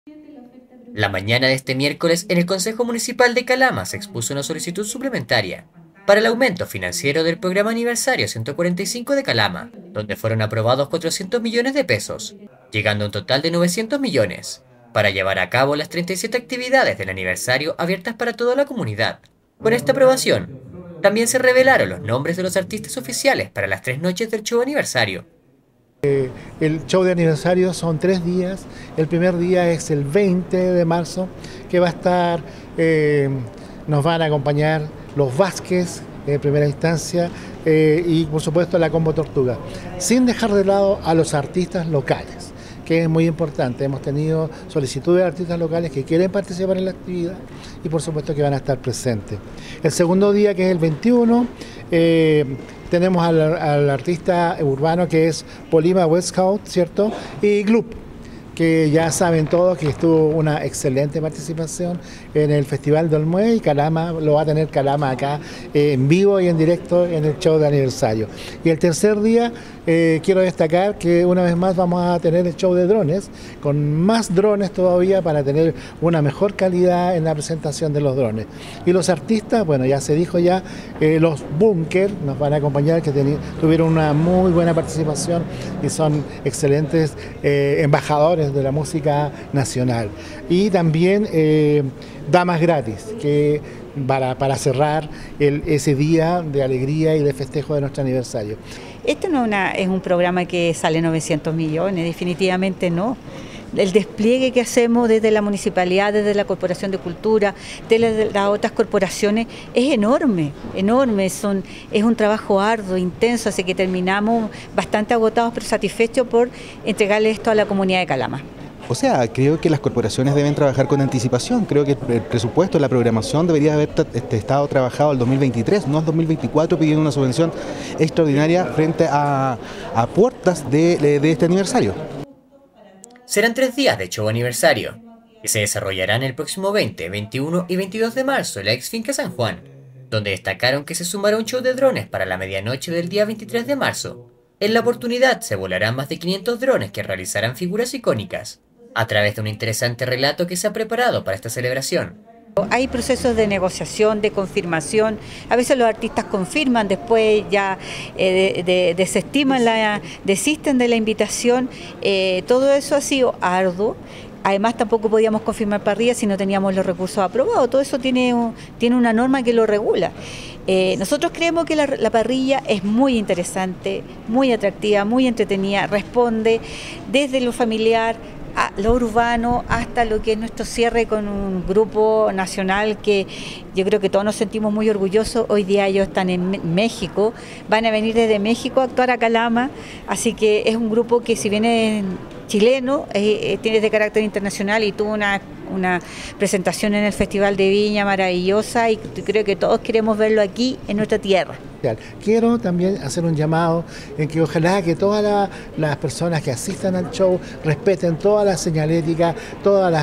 La mañana de este miércoles, en el Consejo Municipal de Calama se expuso una solicitud suplementaria para el aumento financiero del programa aniversario 145 de Calama, donde fueron aprobados 400 millones de pesos, llegando a un total de 900 millones, para llevar a cabo las 37 actividades del aniversario abiertas para toda la comunidad. Con esta aprobación, también se revelaron los nombres de los artistas oficiales para las 3 noches del show aniversario. El show de aniversario son 3 días. El primer día es el 20 de marzo, que va a estar, nos van a acompañar los Vázquez en primera instancia y por supuesto la Combo Tortuga, sin dejar de lado a los artistas locales, que es muy importante. Hemos tenido solicitudes de artistas locales que quieren participar en la actividad y por supuesto que van a estar presentes. El segundo día, que es el 21, tenemos al artista urbano que es Polima West Scout, ¿cierto? Y Gloop, que ya saben todos que estuvo una excelente participación en el Festival del Olmué, y Calama lo va a tener Calama acá en vivo y en directo en el show de aniversario. Y el tercer día quiero destacar que una vez más vamos a tener el show de drones, con más drones todavía para tener una mejor calidad en la presentación de los drones. Y los artistas, bueno, ya se dijo ya, los Bunker nos van a acompañar, que tuvieron una muy buena participación y son excelentes embajadores de la música nacional. Y también Damas Gratis, que para cerrar ese día de alegría y de festejo de nuestro aniversario. Este no es un programa que sale 900 millones, definitivamente no. El despliegue que hacemos desde la municipalidad, desde la Corporación de Cultura, de las otras corporaciones, es enorme, enorme. Es un trabajo arduo, intenso, así que terminamos bastante agotados, pero satisfechos por entregarle esto a la comunidad de Calama. O sea, creo que las corporaciones deben trabajar con anticipación. Creo que el presupuesto, la programación debería haber estado trabajado el 2023, no el 2024, pidiendo una subvención extraordinaria frente a puertas de este aniversario. Serán 3 días de show aniversario, que se desarrollarán el próximo 20, 21 y 22 de marzo en la ex finca San Juan, donde destacaron que se sumará un show de drones para la medianoche del día 23 de marzo. En la oportunidad se volarán más de 500 drones que realizarán figuras icónicas, a través de un interesante relato que se ha preparado para esta celebración. Hay procesos de negociación, de confirmación. A veces los artistas confirman, después ya desestiman, desisten de la invitación. Todo eso ha sido arduo. Además, tampoco podíamos confirmar parrillas si no teníamos los recursos aprobados. Todo eso tiene una norma que lo regula. Nosotros creemos que la parrilla es muy interesante, muy atractiva, muy entretenida. Responde desde lo familiar a lo urbano hasta lo que es nuestro cierre con un grupo nacional que yo creo que todos nos sentimos muy orgullosos. Hoy día ellos están en México, van a venir desde México a actuar a Calama, así que es un grupo que, si bien es chileno, tiene de carácter internacional y tuvo una presentación en el Festival de Viña maravillosa, y creo que todos queremos verlo aquí en nuestra tierra. Quiero también hacer un llamado en que ojalá que todas las personas que asistan al show respeten todas las señaléticas, todas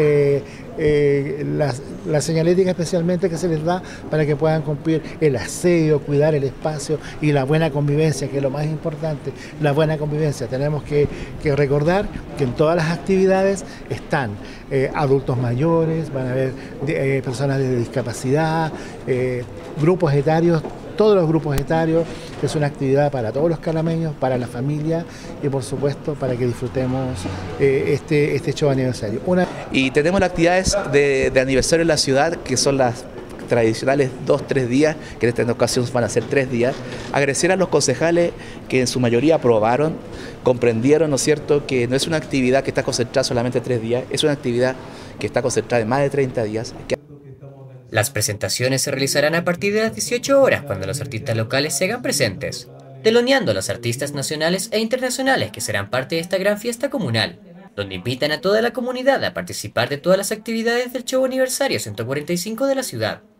la señalética especialmente que se les da, para que puedan cumplir el aseo, cuidar el espacio y la buena convivencia, que es lo más importante, la buena convivencia. Tenemos que recordar que en todas las actividades están adultos mayores, van a haber personas de discapacidad, grupos etarios, todos los grupos etarios. Es una actividad para todos los calameños, para la familia y por supuesto para que disfrutemos este show aniversario. Y tenemos las actividades de aniversario en la ciudad, que son las tradicionales 2-3 días, que en esta ocasión van a ser 3 días. Agradecer a los concejales que en su mayoría aprobaron, comprendieron, ¿no es cierto?, que no es una actividad que está concentrada solamente 3 días, es una actividad que está concentrada en más de 30 días. Las presentaciones se realizarán a partir de las 18 horas, cuando los artistas locales se hagan presentes, teloneando a los artistas nacionales e internacionales que serán parte de esta gran fiesta comunal, donde invitan a toda la comunidad a participar de todas las actividades del show aniversario 145 de la ciudad.